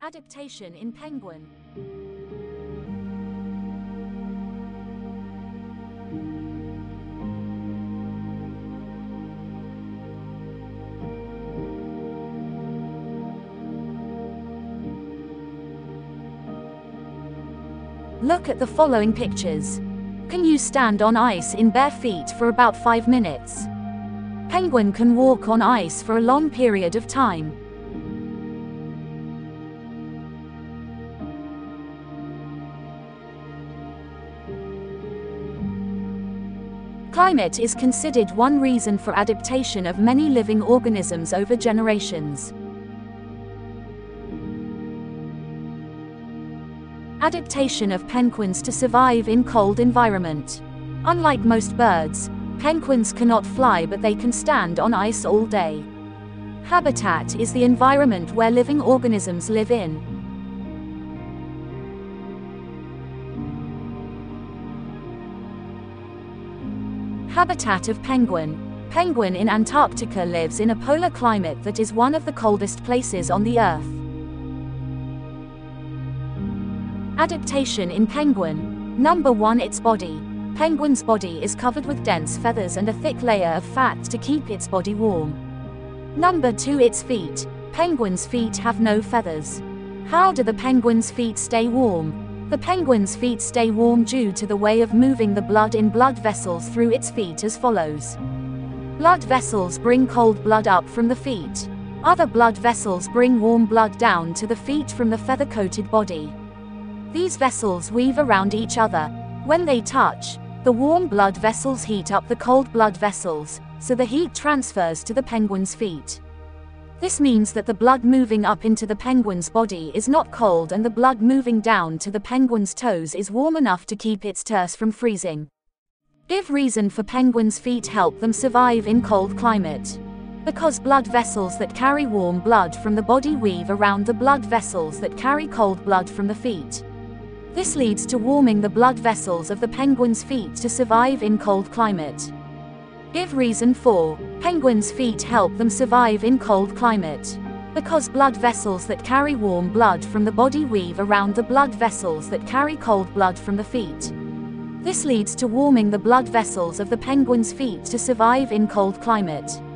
Adaptation in penguin. Look at the following pictures. Can you stand on ice in bare feet for about 5 minutes? Penguin can walk on ice for a long period of time. Climate is considered one reason for adaptation of many living organisms over generations. Adaptation of penguins to survive in cold environment. Unlike most birds, penguins cannot fly, but they can stand on ice all day. Habitat is the environment where living organisms live in. Habitat of penguin. Penguin in Antarctica lives in a polar climate that is one of the coldest places on the Earth. Adaptation in penguin. Number 1. Its body. Penguin's body is covered with dense feathers and a thick layer of fat to keep its body warm. Number 2. Its feet. Penguin's feet have no feathers. How do the penguin's feet stay warm? The penguin's feet stay warm due to the way of moving the blood in blood vessels through its feet as follows. Blood vessels bring cold blood up from the feet. Other blood vessels bring warm blood down to the feet from the feather-coated body. These vessels weave around each other. When they touch, the warm blood vessels heat up the cold blood vessels, so the heat transfers to the penguin's feet. This means that the blood moving up into the penguin's body is not cold, and the blood moving down to the penguin's toes is warm enough to keep its toes from freezing. Give reason for penguins' feet help them survive in cold climate. Because blood vessels that carry warm blood from the body weave around the blood vessels that carry cold blood from the feet. This leads to warming the blood vessels of the penguin's feet to survive in cold climate. Give reason for penguins' feet help them survive in cold climate. Because blood vessels that carry warm blood from the body weave around the blood vessels that carry cold blood from the feet. This leads to warming the blood vessels of the penguin's feet to survive in cold climate.